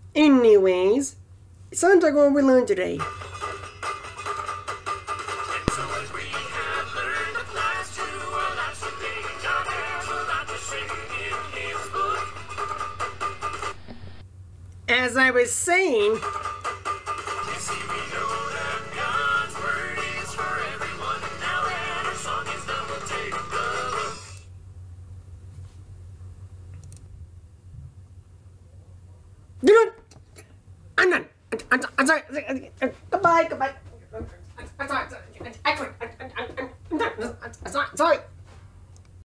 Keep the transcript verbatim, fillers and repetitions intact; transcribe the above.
Anyways, it sounds like what we learned today. As I was saying, you know, I'm done. I'm, I'm sorry. Goodbye. Goodbye. I'm sorry. I'm sorry. I'm done. I'm sorry. Sorry.